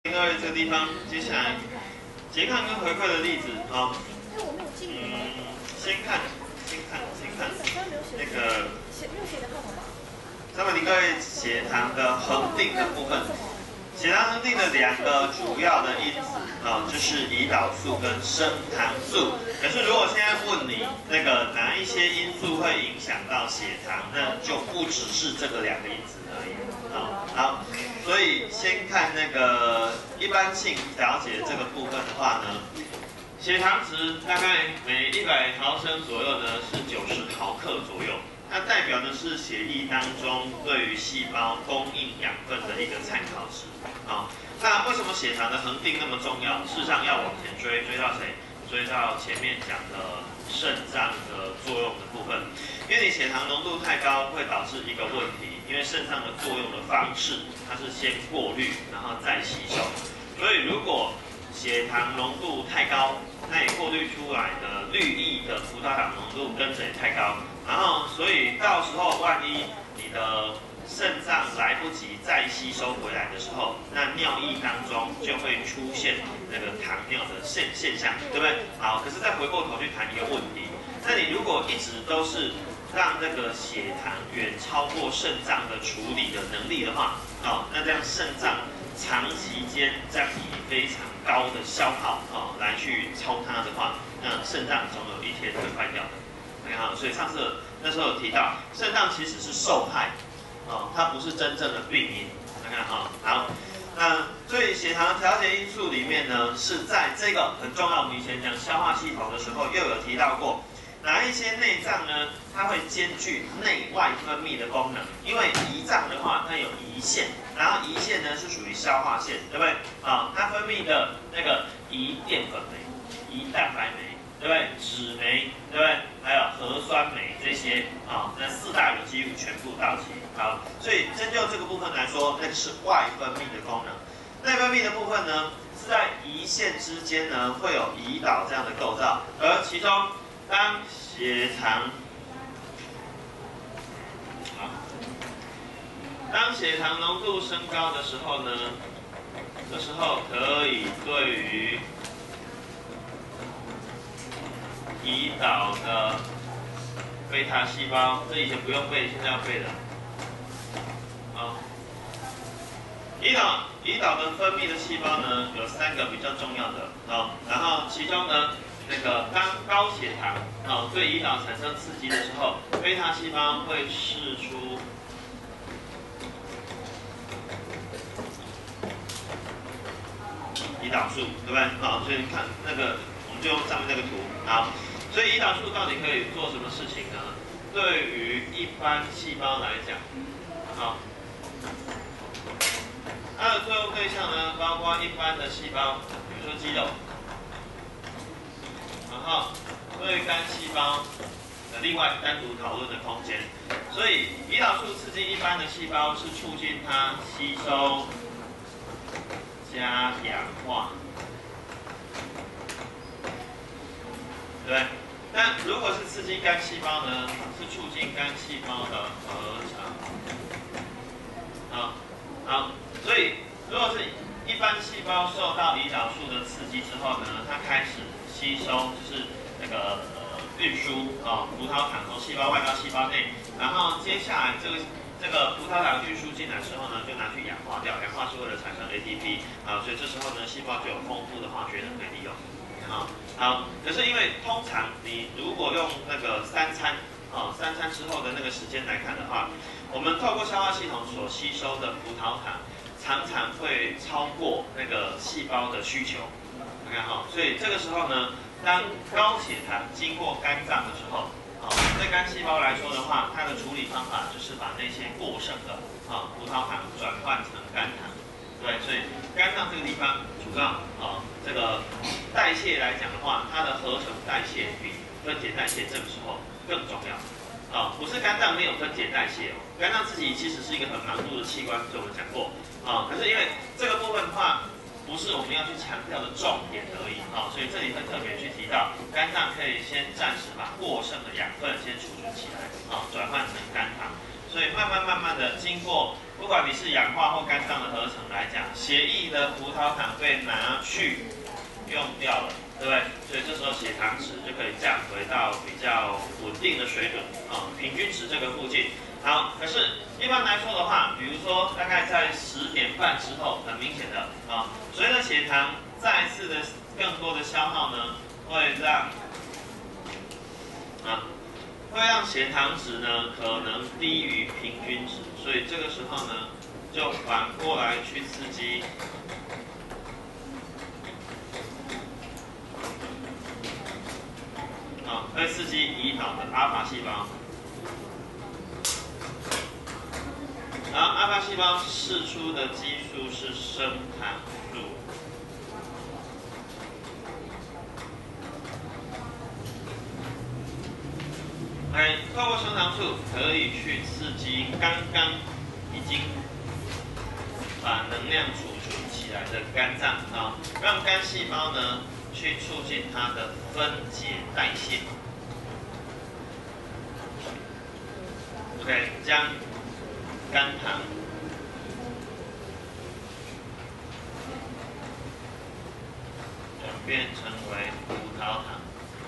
2这个地方，接下来拮抗跟回馈的例子啊，先看那个302血糖的恒定的部分。血糖恒定的2个主要的因子啊，就是胰岛素跟升糖素。可是如果现在问你那个哪一些因素会影响到血糖，那就不只是这个2个因子而已。好，所以先看那个一般性调节这个部分的话呢，血糖值大概每100毫升左右呢是90毫克左右。它代表的是血液当中对于细胞供应养分的一个参考值。那为什么血糖的恒定那么重要？事实上要往前追到谁？追到前面讲的肾脏的作用的部分。因为你血糖浓度太高，会导致一个问题，因为肾脏的作用的方式，它是先过滤，然后再吸收。所以如果血糖浓度太高，那你过滤出来的氯液的葡萄糖浓度跟着也太高，然后所以到时候万一你的肾脏来不及再吸收回来的时候，那尿液当中就会出现那个糖尿的现象，对不对？好，可是再回过头去谈一个问题，那你如果一直都是让那个血糖远超过肾脏的处理的能力的话，那这样肾脏长期间这样以非常高的消耗来去超它的话，那肾脏总有一天会坏掉的。好，所以上次那时候有提到，肾脏其实是受害，它不是真正的病因。好，那所以血糖调节因素里面呢，是在这个很重要。我们以前讲消化系统的时候，又有提到过。哪一些内脏呢？它会兼具内外分泌的功能。因为胰脏的话，它有胰腺，然后胰腺呢是属于消化腺，对不对？它分泌的那个胰淀粉酶、胰蛋白酶，对不对？脂酶，对不对？还有核酸酶这些那4大有机物全部到齐。好，所以针就这个部分来说，那个是外分泌的功能。内分泌的部分呢，是在胰腺之间呢会有胰岛这样的构造，而其中当血糖浓度升高的时候呢，这时候可以对于胰岛的贝塔细胞，这以前不用背，现在要背的。胰岛的分泌的细胞呢，有3个比较重要的然后其中呢，那个当高血糖对胰岛产生刺激的时候，贝塔细胞会释出胰岛素，对不对？所以你看那个，我们就用上面那个图。好，所以胰岛素到底可以做什么事情呢？对于一般细胞来讲，它的作用对象呢，包括一般的细胞，比如说肌肉。然后对肝细胞的另外单独讨论的空间，所以胰岛素刺激一般的细胞是促进它吸收加氧化，对不对？但如果是刺激肝细胞呢，是促进肝细胞的合成。好，所以如果是一般细胞受到胰岛素的刺激之后呢，它开始吸收就是那个运输葡萄糖从细胞外到细胞内，然后接下来这个葡萄糖运输进来之后呢，就拿去氧化掉，氧化是为了产生 ATP 所以这时候呢，细胞就有丰富的化学能可以利用。好，可是因为通常你如果用那个3餐之后的那个时间来看的话，我们透过消化系统所吸收的葡萄糖常常会超过那个细胞的需求。所以这个时候呢，当高血糖经过肝脏的时候，对肝细胞来说的话，它的处理方法就是把那些过剩的葡萄糖转换成肝糖。对，所以肝脏这个地方主要这个代谢来讲的话，它的合成代谢比分解代谢这个时候更重要。不是肝脏没有分解代谢肝脏自己其实是一个很忙碌的器官，这我们讲过可是因为这个部分的话，不是我们要去强调的重点而已所以这里会特别去提到，肝脏可以先暂时把过剩的养分先储存起来转换成肝糖，所以慢慢的经过不不管你是氧化或肝脏的合成来讲，血液的葡萄糖被拿去用掉了，对不对？所以这时候血糖值就可以降回到比较稳定的水准平均值这个附近。好，可是一般来说的话，比如说大概在10点半之后，很明显的随着血糖再次的更多的消耗呢，会让血糖值呢可能低于平均值，所以这个时候呢，就反过来去刺激会刺激胰岛的阿法细胞，然后阿法细胞释出的激素是升糖素。透过升糖素可以去刺激刚刚已经把能量储存起来的肝脏让肝细胞呢去促进它的分解代谢。OK， 将肝糖转变成为葡萄糖。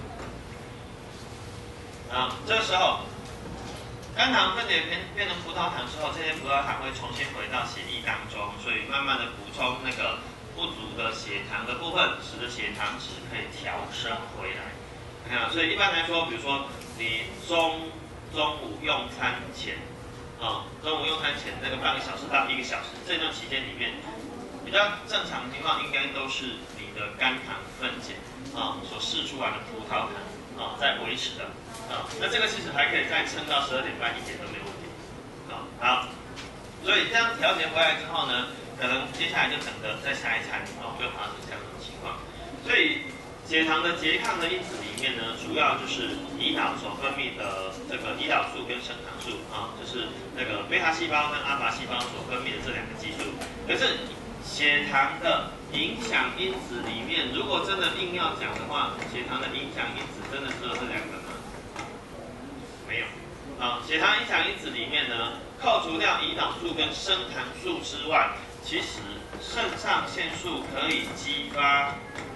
这时候肝糖分解变成葡萄糖之后，这些葡萄糖会重新回到血液当中，所以慢慢的补充那个不足的血糖的部分，使得血糖值可以调升回来。所以一般来说，比如说你中午用餐前，中午用餐前那个半个小时到1个小时这段期间里面，比较正常的情况应该都是你的肝糖分解所释出来的葡萄糖在维持的。那这个其实还可以再撑到12点半1点都没有问题。好，所以这样调节回来之后呢，可能接下来就等着在下一餐会发生这样的情况。所以血糖的拮抗的因子里面呢，主要就是胰岛所分泌的这个胰岛素跟升糖素就是那个贝塔细胞跟阿法细胞所分泌的这2个激素。可是血糖的影响因子里面，如果真的硬要讲的话，血糖的影响因子真的只有这2个吗？没有。血糖影响因子里面呢，扣除掉胰岛素跟升糖素之外，其实肾上腺素可以激发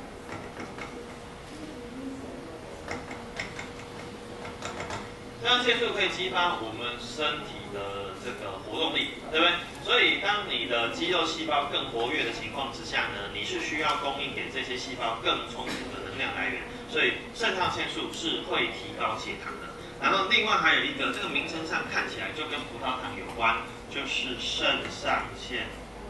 肾上腺素可以激发我们身体的这个活动力，对不对？所以当你的肌肉细胞更活跃的情况之下呢，你是需要供应给这些细胞更充足的能量来源，所以肾上腺素是会提高血糖的。然后另外还有一个，这个名称上看起来就跟葡萄糖有关，就是肾上腺。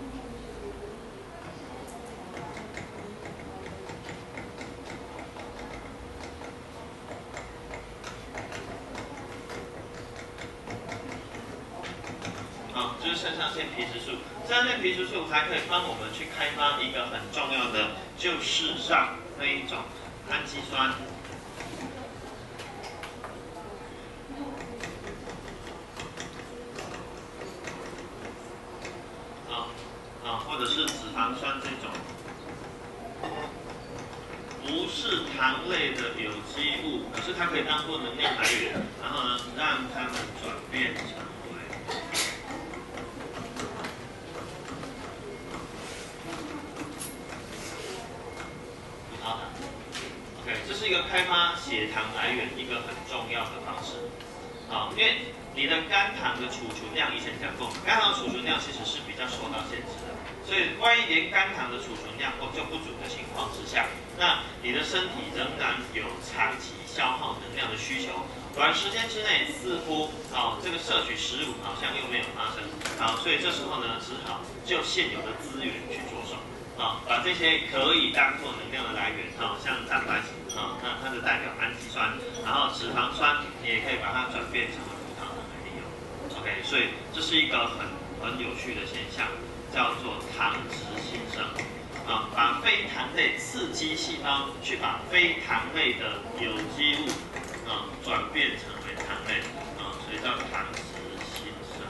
就是肾上腺皮质素，肾上腺皮质素还可以帮我们去开发一个很重要的，就是让那一种氨基酸。或者是脂肪酸这种不是糖类的有机物，可是它可以当做能量来源，然后呢，让它们转变成为葡萄糖。OK， 这是一个开发血糖来源一个很重要的方式。因为你的肝糖的储存量，以前讲过，肝糖储存量其实是比较受到限制的。所以，万一连肝糖的储存量就不足的情况之下，那你的身体仍然有长期消耗能量的需求，短时间之内似乎这个摄取食物好像又没有发生，所以这时候呢，只好就现有的资源去着手，把这些可以当做能量的来源，像蛋白质，那它的代表氨基酸，然后脂肪酸，你也可以把它转变成为葡萄糖来利用。OK， 所以这是一个很有趣的现象。叫做糖质新生，把非糖类刺激细胞去把非糖类的有机物，转变成为糖类，所以叫糖质新生。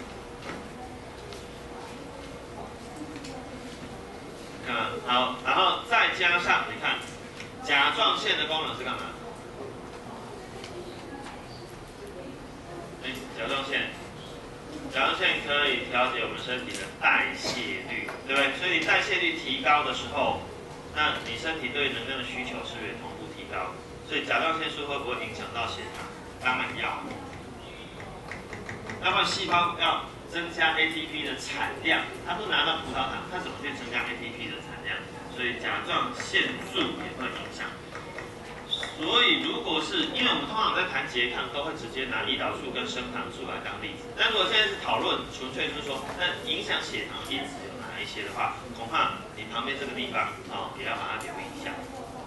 好，然后再加上你看，甲状腺的功能是干嘛？甲状腺。 甲状腺可以调节我们身体的代谢率，对不对？所以你代谢率提高的时候，那你身体对能量的需求是不是也同步提高？所以甲状腺素会不会影响到血糖？当然要。要不然细胞要增加 ATP 的产量，它不拿到葡萄糖，它怎么去增加 ATP 的产量？所以甲状腺素也会影响。所以如果是因为我们通常在谈拮抗，都会直接拿胰岛素跟升糖素来当例子。但如果现在是讨论，纯粹就是说，那影响血糖因子有哪一些的话，恐怕你旁边这个地方也要把它留意一下。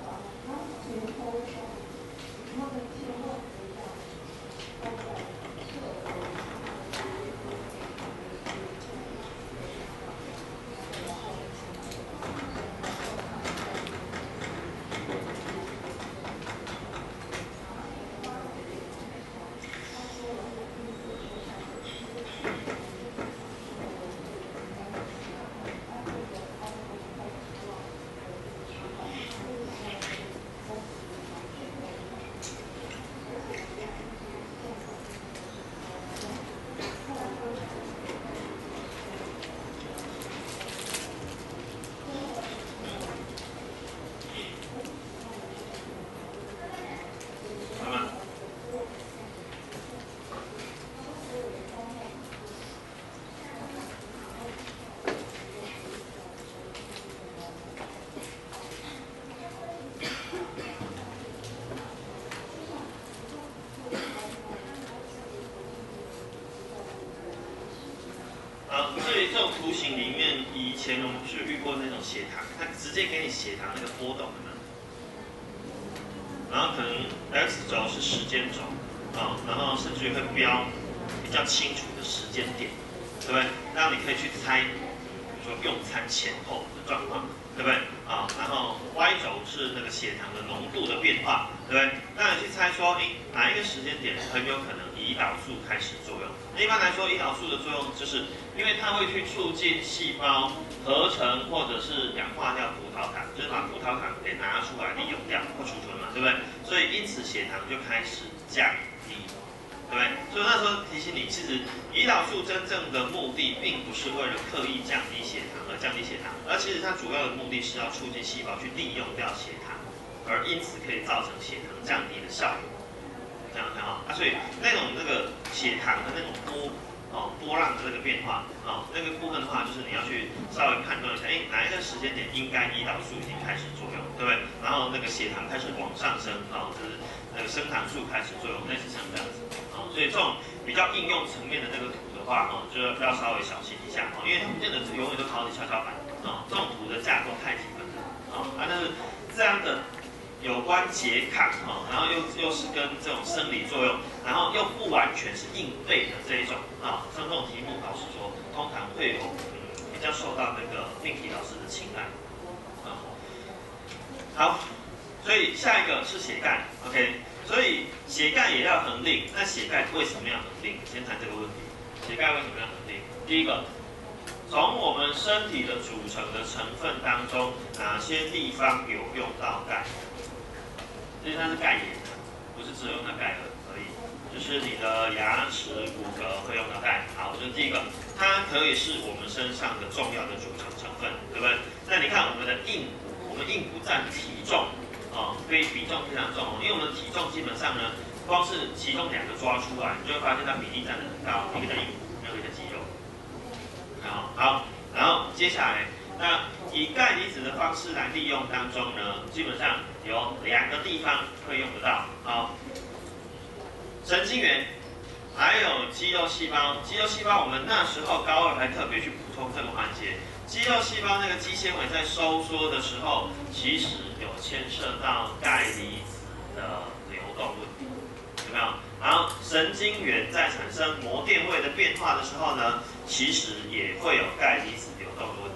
这种图形里面，以前我们是遇过那种血糖，它直接给你血糖那个波动的呢，然后可能 X 轴是时间轴，然后甚至于会标比较清楚的时间点，对不对？让你可以去猜，比如说用餐前后的状况，对不对？然后 Y 轴是那个血糖的浓度的变化，对不对？让你去猜说，哪一个时间点很有可能胰岛素开始作用？一般来说，胰岛素的作用就是因为它会去促进细胞合成或者是氧化掉葡萄糖，就是把葡萄糖给拿出来利用掉或储存嘛，对不对？所以因此血糖就开始降低，对不对？所以那时候提醒你，其实胰岛素真正的目的并不是为了刻意降低血糖而降低血糖，而其实它主要的目的是要促进细胞去利用掉血糖，而因此可以造成血糖降低的效果。这样看所以那种那个血糖的那种波浪的这个变化那个部分的话，就是你要去稍微判断一下，哪一个时间点应该胰岛素已经开始作用，对不对？然后那个血糖开始往上升就是那个升糖素开始作用，类似像这样子所以这种比较应用层面的那个图的话就要稍微小心一下因为它不见得永远都考你跷跷板这种图的架构太基本了但是这样的。有关拮抗然后又是跟这种生理作用，然后又不完全是硬背的这一种像这种题目，老师说通常会有比较受到那个命题老师的青睐好，所以下一个是血钙 ，OK， 所以血钙也要恒定。那血钙为什么要恒定？先谈这个问题。血钙为什么要恒定？第一个，从我们身体的组成的成分当中，哪些地方有用到钙？其实它是钙盐，不是只有用到钙而已，就是你的牙齿、骨骼会用到钙。好，这是第一个，它可以是我们身上的重要的组成成分，对不对？那你看我们的硬骨，我们硬骨占体重比重非常重因为我们的体重基本上呢，光是其中两个抓出来，你就会发现它比例占得很高，一个叫硬骨，另一个叫肌肉。好，然后接下来。那以钙离子的方式来利用当中呢，基本上有两个地方会用得到神经元，还有肌肉细胞。肌肉细胞我们那时候高二还特别去补充这个环节。肌肉细胞那个肌纤维在收缩的时候，其实有牵涉到钙离子的流动问题，有没有？然后神经元在产生膜电位的变化的时候呢，其实也会有钙离子流动的问题。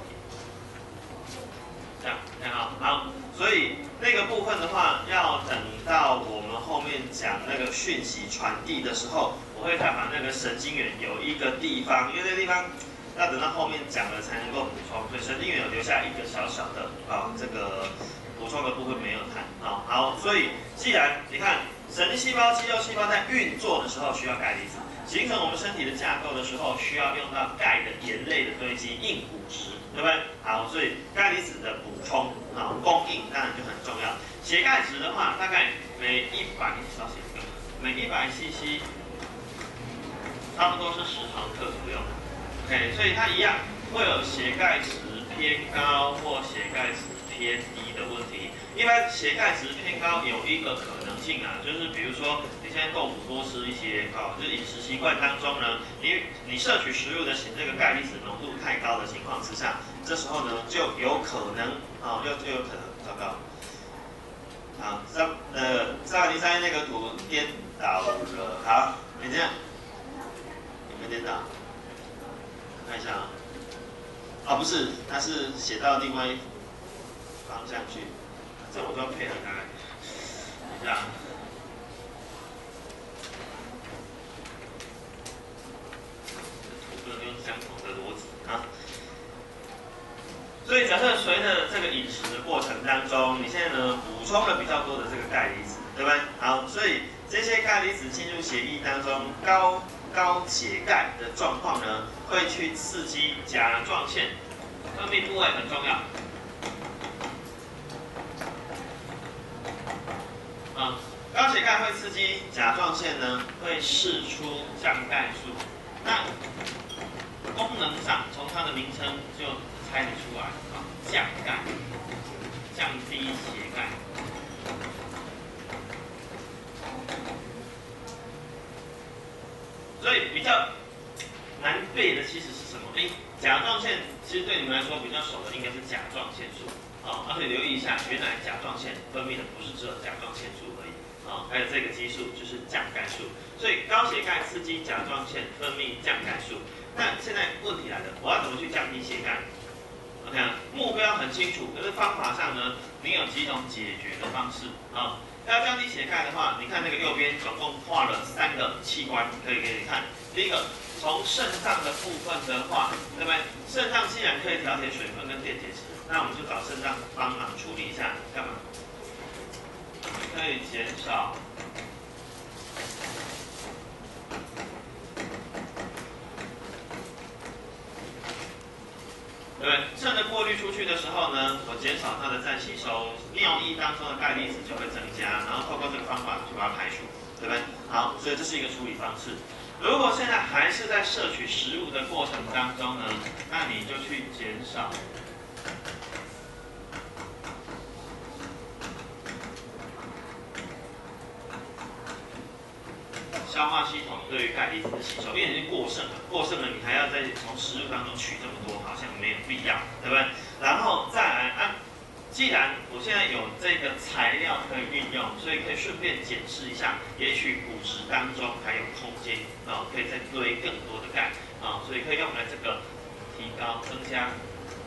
这样，好，所以那个部分的话，要等到我们后面讲那个讯息传递的时候，我会再把那个神经元有一个地方，因为那个地方要等到后面讲了才能够补充，所以神经元有留下一个小小的这个补充的部分没有谈好，所以既然你看神经细胞、肌肉细胞在运作的时候需要钙离子， 形成我们身体的架构的时候，需要用到钙的盐类的堆积，硬骨质，对不对？好，所以钙离子的补充供应当然就很重要。血钙值的话，大概每100 cc 差不多是10毫克左右。OK， 所以它一样会有血钙值偏高或血钙值偏低的问题。一般血钙值偏高有一个可能性啊，就是比如说你现在豆腐多吃一些就是饮食习惯当中呢，你摄取食物的这个钙离子浓度太高的情况之下，这时候呢就有可能就有可能糟糕。好，303那个图颠倒了，好，你这样，有没有颠倒？看一下不是，它是写到另外一方向去。这我都要配合他。等一下，图不能用相同的逻辑啊。所以假设随着这个饮食的过程当中，你现在呢补充了比较多的这个钙离子，对不对？好，所以这些钙离子进入血液当中，高血钙的状况呢，会去刺激甲状腺分泌部位，很重要。高血钙会刺激甲状腺呢，会释出降钙素。那功能上，从它的名称就猜得出来降钙，降低血钙。所以比较难背的其实是什么？甲状腺其实对你们来说比较熟的应该是甲状腺素。而且留意一下，原来甲状腺分泌的不是只有甲状腺素而已，还有这个激素就是降钙素。所以高血钙刺激甲状腺分泌降钙素。那现在问题来了，我要怎么去降低血钙 ？OK， 目标很清楚，可是方法上呢，你有几种解决的方式要降低血钙的话，你看那个右边总共画了3个器官，可以给你看。第一个，从肾脏的部分的话，对不对？肾脏既然可以调节水分跟电解质。那我们就找肾脏帮忙处理一下，干嘛？可以减少对不对？肾的过滤出去的时候呢，我减少它的再吸收，尿液当中的钙离子就会增加，然后透过这个方法去把它排除，对不对？好，所以这是一个处理方式。如果现在还是在摄取食物的过程当中呢，那你就去减少。消化系统对于钙离子的吸收，因为已经过剩了，你还要再从食物当中取这么多，好像没有必要，对不对？然后再来既然我现在有这个材料可以运用，所以可以顺便检视一下，也许骨质当中还有空间可以再堆更多的钙所以可以用来这个提高增加。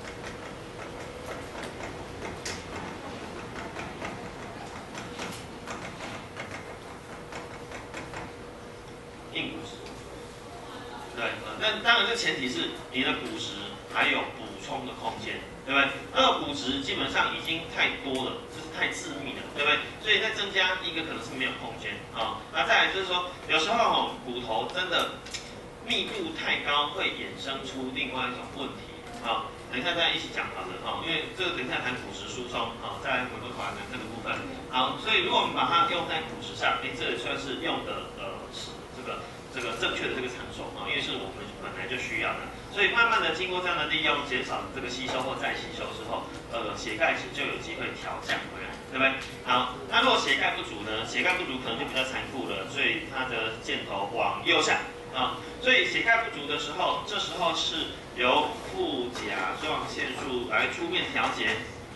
硬骨质，对，那当然这前提是你的骨质还有补充的空间，对不对？那个骨质基本上已经太多了，就是太致密了，对不对？所以再增加一个可能是没有空间那再来就是说，有时候骨头真的密度太高，会衍生出另外一种问题等一下再一起讲好了因为这个等一下谈骨质疏松再来回过头来谈这个部分。好，所以如果我们把它用在骨质上，这也算是用的这个正确的这个参数因为是我们本来就需要的，所以慢慢的经过这样的利用，减少这个吸收或再吸收之后，血钙值就有机会调降回来，对不对？好，那如果血钙不足呢？血钙不足可能就比较残酷了，所以它的箭头往右下所以血钙不足的时候，这时候是由副甲状腺素来出面调节。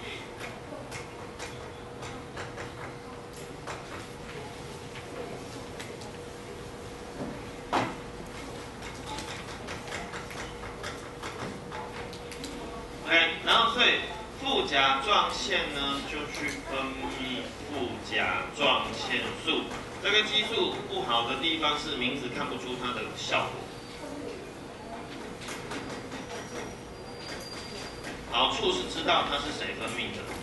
然后所以副甲状腺呢就去分泌副甲状腺素，这个激素不好的地方是名字看不出它的效果，好处是知道它是谁分泌的，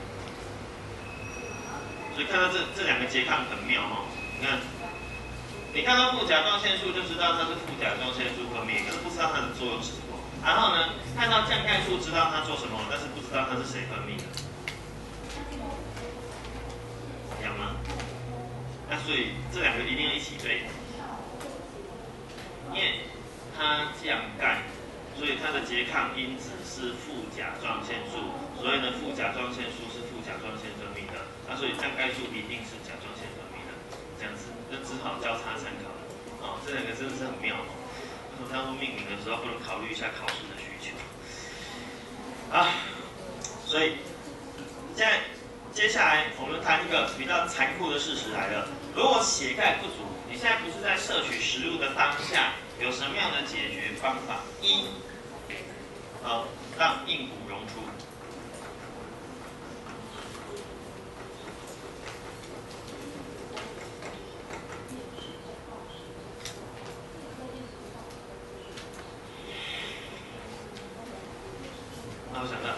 所以看到这2个拮抗很妙你看你看到副甲状腺素就知道它是副甲状腺素分泌，可是不知道它的作用是什么。然后呢，看到降钙素知道它做什么，但是不知道它是谁分泌的，一样吗？那所以这两个一定要一起对，因为它降钙，所以它的拮抗因子是副甲状腺素，所以呢，副甲状腺素是副甲状腺分泌的，那所以降钙素一定是甲状腺分泌的，这样子，就只好交叉参考了。哦，这两个真的是很妙哦。为什么当初命名的时候不能考虑一下考试的需求？啊，所以现在接下来我们谈一个比较残酷的事实来了。如果血钙不足，你现在不是在摄取食物的当下，有什么样的解决方法？一，让硬骨溶出。那我想到，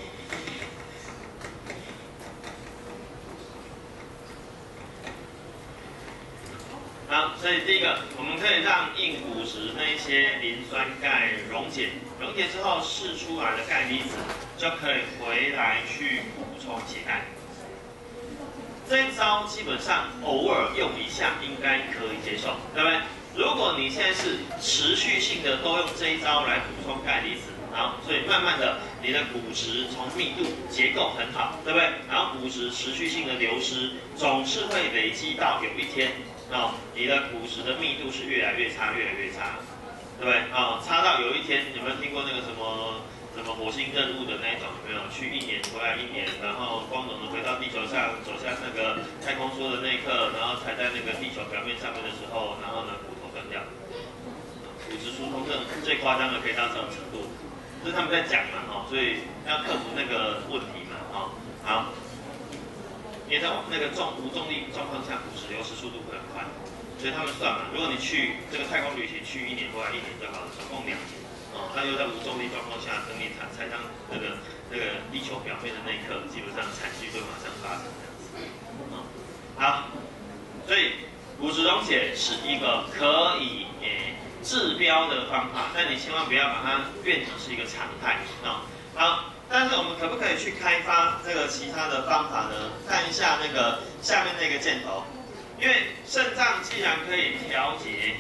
好，所以第一个，我们可以让硬骨质那一些磷酸钙溶解，溶解之后释出来的钙离子就可以回来去补充血钙。这一招基本上偶尔用一下应该可以接受，对不对？如果你现在是持续性的都用这一招来补充钙离子，好，所以慢慢的你的骨质从密度结构很好，对不对？然后骨质持续性的流失，总是会累积到有一天，你的骨质的密度是越来越差，越来越差，对不对？差到有一天，有没有听过那个什么火星任务的那一种？有没有去1年回来1年，然后光荣的回到地球上，走下那个太空梭的那一刻，然后踩在那个地球表面上面的时候，然后呢骨头断掉，骨质疏松症最夸张的可以到这种程度。这是他们在讲嘛，所以要克服那个问题嘛，好，因为在那个无重力状况下，骨质流失速度会很快，所以他们算嘛，如果你去这个太空旅行去1年回来1年就好了，总共2年，那又在无重力状况下，等你踩上那个地球表面的那一刻，基本上惨剧会马上发生这样子，好，所以骨质溶解是一个可以治标的方法，但你千万不要把它变成是一个常态好，但是我们可不可以去开发这个其他的方法呢？看一下那个下面那个箭头，因为肾脏既然可以调节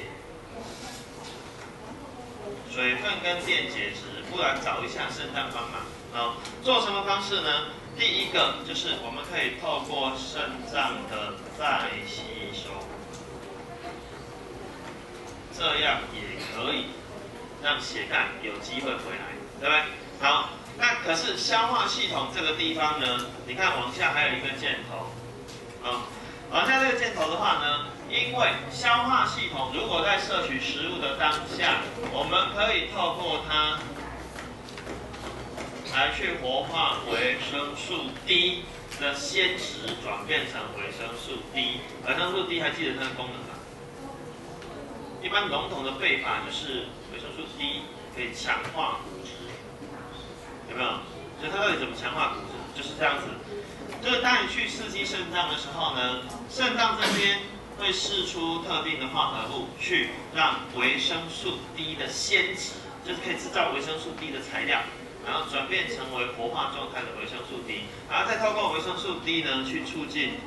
水分跟电解质，不然找一下肾脏帮忙做什么方式呢？第一个就是我们可以透过肾脏的再吸收。这样也可以让血钙有机会回来，对不对？好，那可是消化系统这个地方呢，你看往下还有一个箭头，往下这个箭头的话呢，因为消化系统如果在摄取食物的当下，我们可以透过它来去活化维生素 D 的先质转变成维生素 D， 维生素 D 还记得它的功能吗？一般笼统的背法就是维生素 D 可以强化骨质，有没有？所以它到底怎么强化骨质？就是这样子，就是当你去刺激肾脏的时候呢，肾脏这边会释出特定的化合物，去让维生素 D 的先质，就是可以制造维生素 D 的材料，然后转变成为活化状态的维生素 D， 然后再透过维生素 D 呢去促进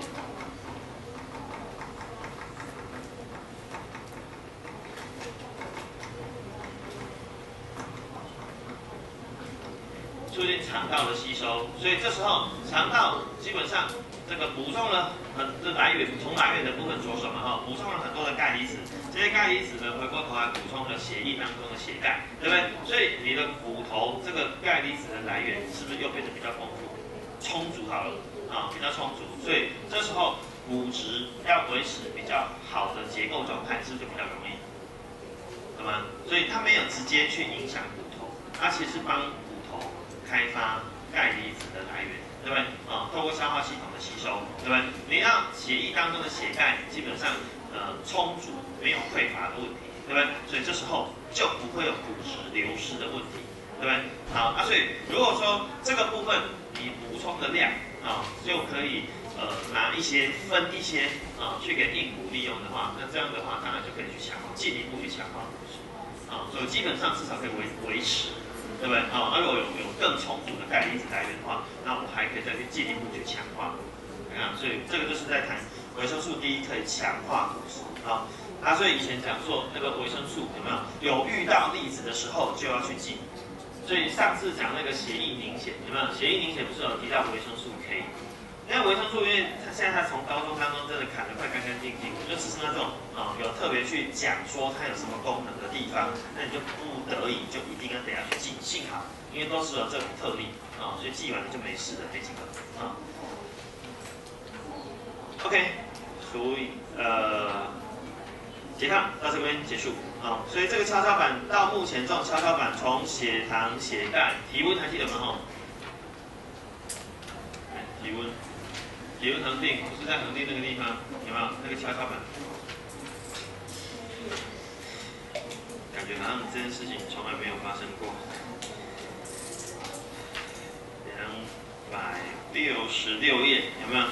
肠道的吸收，所以这时候肠道基本上这个补充了从来源的部分着手嘛补充了很多的钙离子，这些钙离子呢回过头来补充了血液当中的血钙，对不对？所以你的骨头这个钙离子的来源是不是又变得比较丰富、充足好了比较充足？所以这时候骨质要维持比较好的结构状态，是不是就比较容易？懂吗？所以它没有直接去影响骨头，它其实帮骨头开发钙离子的来源，对不对？透过消化系统的吸收，对不对？你让血液当中的血钙基本上充足，没有匮乏的问题，对不对？所以这时候就不会有骨质流失的问题，对不对？好，所以如果说这个部分你补充的量就可以拿一分一些去给硬骨利用的话，那这样的话当然就可以去强化，进一步去强化骨质所以基本上至少可以维持，对不对如果有更充足的钙离子来源的话，那我还可以再去进一步去强化。所以这个就是在谈维生素 D 可以强化骨质所以以前讲说那个维生素有遇到粒子的时候就要去记。所以上次讲那个血液凝血血液凝血不是有提到维生素 K？ 因为维生素，因为现在它从高中当中真的砍得快干干净净，就只是那种有特别去讲说它有什么功能的地方，那你就不得已就一定要得要去记。幸好，因为都是有这种特例所以记完了就没事了，没几个OK， 所以拮抗到这边结束所以这个跷跷板到目前这种跷跷板从血糖、血钙、体温还记得吗？体温恒定，不是在恒定那个地方，有没有那个跷跷板？感觉好像这件事情从来没有发生过。266页，有没有？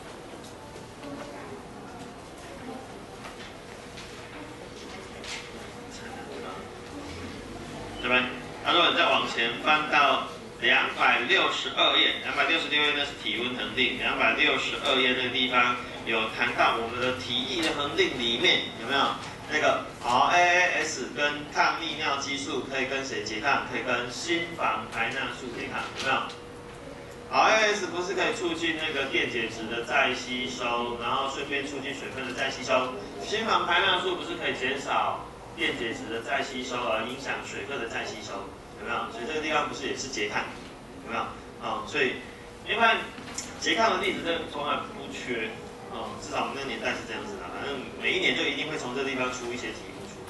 对吧？如果你再往前翻到262页，266页那是体温恒定，262页那个地方有谈到我们的体液的恒定里面有没有那个RAAS 跟抗利尿激素可以跟谁拮抗？可以跟心房排钠素拮抗，有没有？RAS 不是可以促进那个电解质的再吸收，然后顺便促进水分的再吸收？心房排钠素不是可以减少电解质的再吸收，而影响水分的再吸收？有没有？所以这个地方不是也是拮抗？有没有？所以另外拮抗的例子真的从来不缺至少我们那个年代是这样子的，反正每一年就一定会从这个地方出一些题目出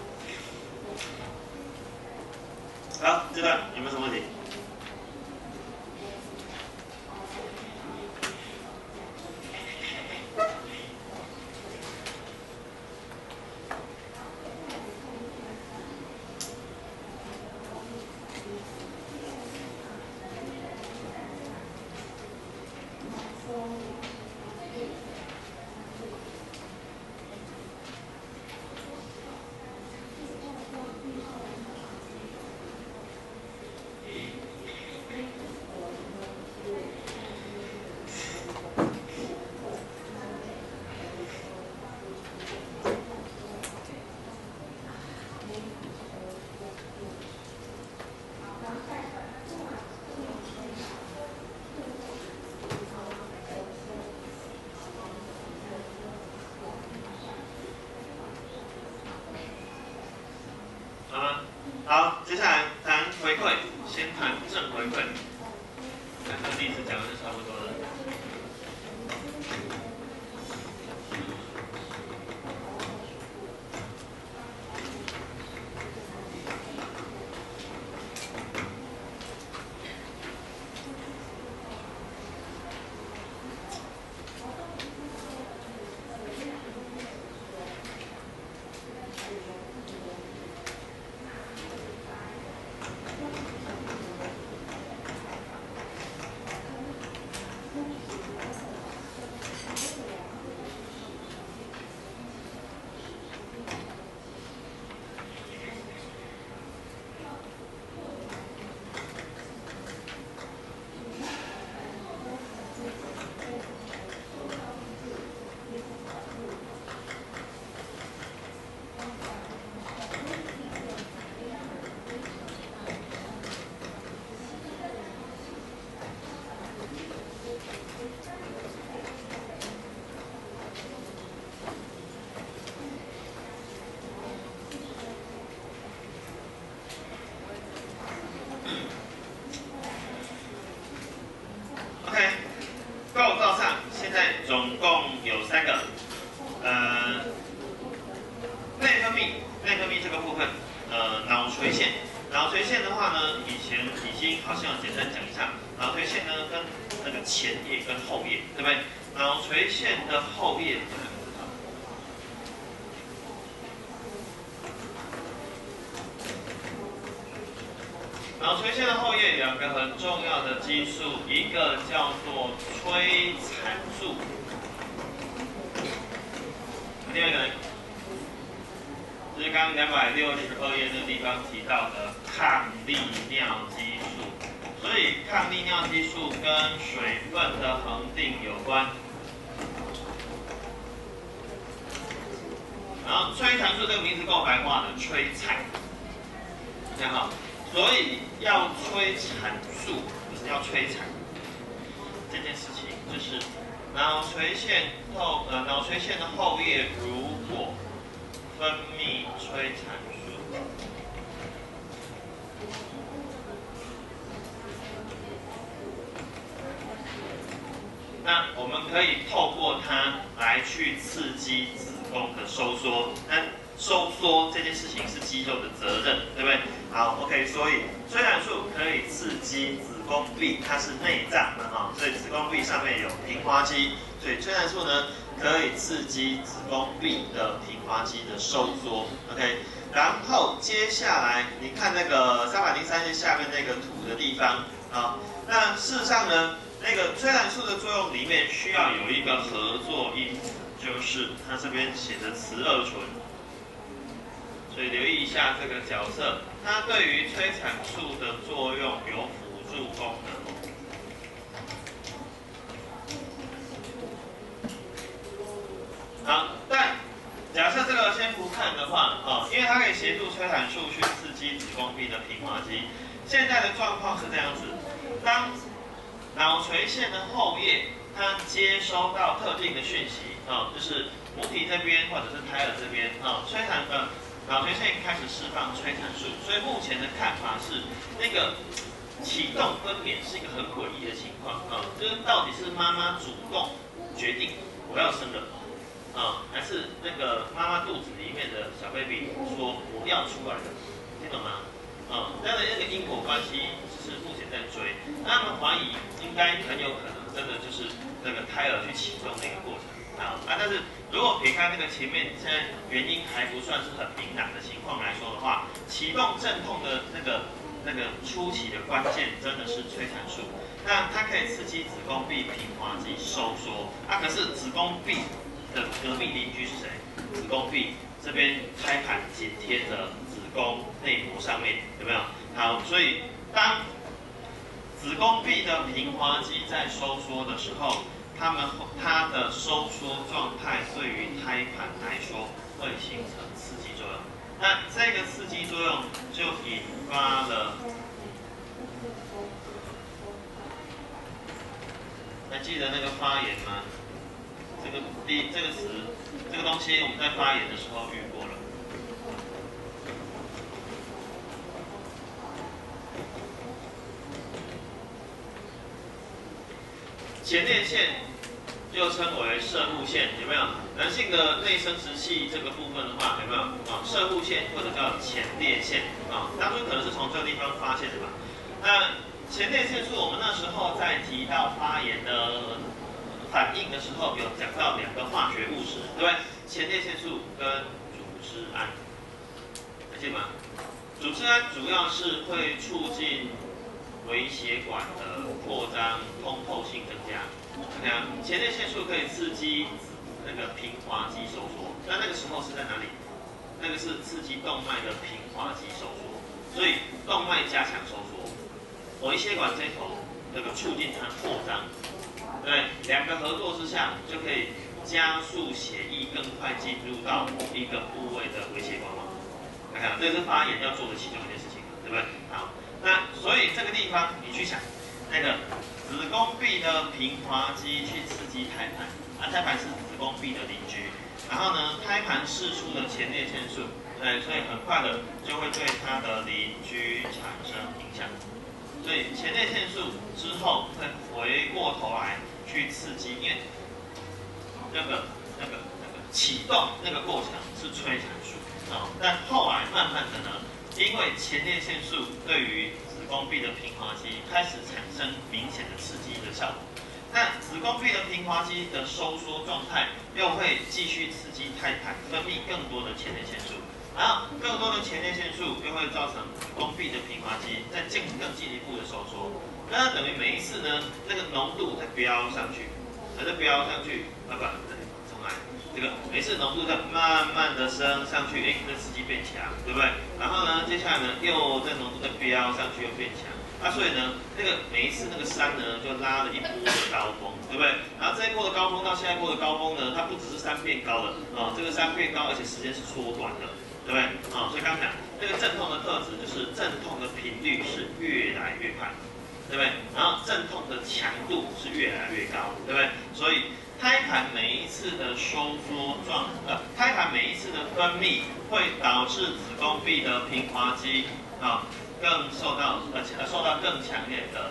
来好，这段有没有什么问题？好，接下来谈回馈，先谈正回馈。这个例子讲的是差不多的。总共有3个，内分泌这个部分，脑垂腺的话呢，以前已经好像简单讲一下，脑垂腺呢跟那个前叶跟后叶，对不对？脑垂腺的后叶，脑垂腺的后叶2个很重要的激素，一个叫做催产素。 另外一个呢，就是刚刚262页那个地方提到的抗利尿激素。所以抗利尿激素跟水分的恒定有关。然后催产素这个名字够白话的，催产。看好，所以要催产素，不是要催产。这件事情就是脑垂腺的后叶如果分泌催产素。那我们可以透过它来去刺激子宫的收缩。那收缩这件事情是肌肉的责任，对不对？好 ，OK， 所以催产素可以刺激子宫壁，它是内脏的哈，所以子宫壁上面有平滑肌，所以催产素呢可以刺激子宫壁的平滑肌的收缩 ，OK。然后接下来你看那个303页下面那个图的地方啊，那事实上呢？那个催产素的作用里面需要有一个合作因子，就是它这边写的雌二醇，所以留意一下这个角色，它对于催产素的作用有辅助功能。好，但假设这个先不看的话，因为它可以协助催产素去刺激子宫壁的平滑肌。现在的状况是这样子，当脑垂腺的后叶，它接收到特定的讯息，就是母体这边或者是胎儿这边，脑垂腺开始释放催产素，所以目前的看法是，那个启动分娩是一个很诡异的情况，就是到底是妈妈主动决定我要生了，还是那个妈妈肚子里面的小 baby 说我要出来了，听懂吗？当然那个因果关系只是目前在追，那他们怀疑应该很有可能真的就是那个胎儿去启动那个过程但是如果撇开那个前面现在原因还不算是很明朗的情况来说的话，启动阵痛的那个初期的关键真的是催产素，那它可以刺激子宫壁平滑肌收缩，可是子宫壁的隔壁邻居是谁？子宫壁这边胎盘紧贴着子宫内膜上面，有没有？好，所以当子宫壁的平滑肌在收缩的时候，它的收缩状态对于胎盘来说会形成刺激作用。那这个刺激作用就引发了，还记得那个发炎吗？这个词，这个东西我们在发炎的时候遇过了。前列腺又称为摄护腺，有没有？男性的内生殖器这个部分的话，有没有摄护腺或者叫前列腺当初可能是从这个地方发现的吧？那前列腺素我们那时候在提到发炎的反应的时候，有讲到2个化学物质，对不对？前列腺素跟组织胺，还记得吗？组织胺主要是会促进微血管的扩张、通透性增加。前列腺素可以刺激那个平滑肌收缩，那个时候是在哪里？那个是刺激动脉的平滑肌收缩，所以动脉加强收缩，微血管这头这个促进它扩张。对，2个合作之下，就可以加速血液更快进入到某一个部位的微血管网。看，这是发炎要做的其中一件事情，对不对？好，那所以这个地方你去想，那个子宫壁的平滑肌去刺激胎盘，胎盘是子宫壁的邻居，然后呢，胎盘释出的前列腺素，所以很快的就会对它的邻居产生影响。所以前列腺素之后会回过头来去刺激，因为那个启动那个过程是催产素但后来慢慢的呢，因为前列腺素对于子宫壁的平滑肌开始产生明显的刺激的效果，那子宫壁的平滑肌的收缩状态又会继续刺激胎盘分泌更多的前列腺素。然后更多的前列腺素又会造成子宫壁的平滑肌再更进一步的收缩，那等于每一次呢，那个浓度再飙上去，再飙上去，重来， 来，这个每次浓度在慢慢的升上去，哎，那刺激变强，对不对？然后呢，接下来呢又在浓度再飙上去又变强，所以呢，那个每一次那个山呢就拉了一波的高峰，对不对？然后这一波的高峰到下一波的高峰呢，它不只是山变高了，这个山变高，而且时间是缩短的，对不对？所以刚刚讲这个阵痛的特质就是阵痛的频率是越来越快。对不对？然后阵痛的强度是越来越高，对不对？所以胎盘每一次的收缩胎盘每一次的分泌会导致子宫壁的平滑肌更受到更强烈的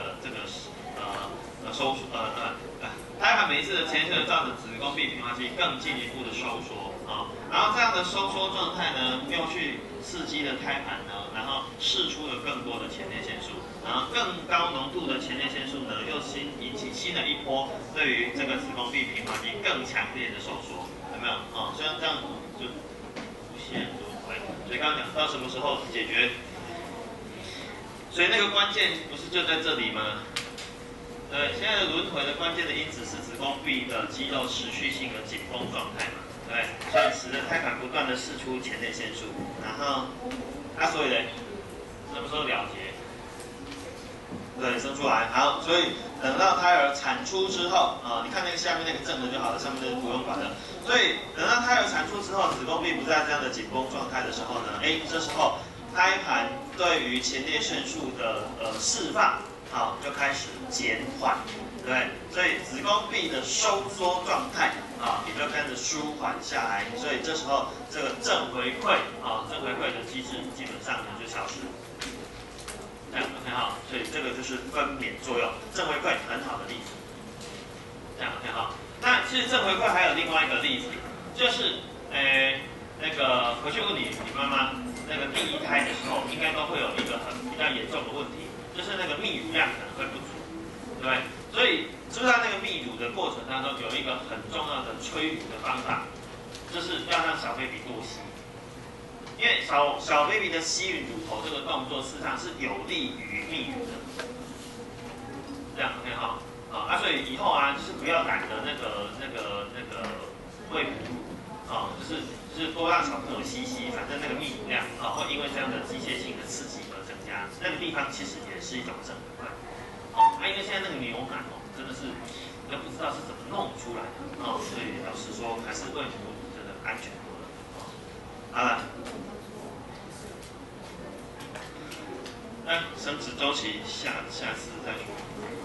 收缩胎盘每一次的前后造成子宫壁平滑肌更进一步的收缩然后这样的收缩状态呢，又去刺激了胎盘呢，然后释出了更多的前列腺素。然后更高浓度的前列腺素呢，又引起新的一波对于这个子宫壁平滑肌更强烈的收缩，有没有？虽然这样就无限轮回，所以刚刚讲到什么时候解决？所以那个关键不是就在这里吗？对，现在的轮回的关键的因子是子宫壁的肌肉持续性的紧绷状态嘛，对，所以使得胎盘不断的释出前列腺素，然后所以呢，什么时候了结？对，生出来好，所以等到胎儿产出之后你看那个下面那个正的就好了，上面那个不用管了。所以等到胎儿产出之后，子宫壁不在这样的紧绷状态的时候呢，这时候胎盘对于前列腺素的释放就开始减缓，对，所以子宫壁的收缩状态也就跟着舒缓下来。所以这时候这个正回馈正回馈的机制基本上呢就消失了。这样 OK 好，所以这个就是分娩作用，正回馈很好的例子。这样 OK 好，那其实正回馈还有另外一个例子，就是那个回去问你妈妈，那个第一胎的时候，应该都会有一个比较严重的问题，就是那个泌乳量可能会不足，对不对？所以是不是在那个泌乳的过程当中有一个很重要的催乳的方法，就是要让小 baby 多吸。因为小 baby 的吸吮乳头这个动作，事实上是有利于泌乳的。这样 OK 哈所以以后就是不要懒得那个喂母乳就是多让小朋友吸，反正那个泌乳量会因为这样的机械性的刺激而增加。那个地方其实也是一种正回馈因为现在那个牛奶真的是都不知道是怎么弄出来的所以老实说，还是喂母乳真的安全多了好了。生殖周期下次再说。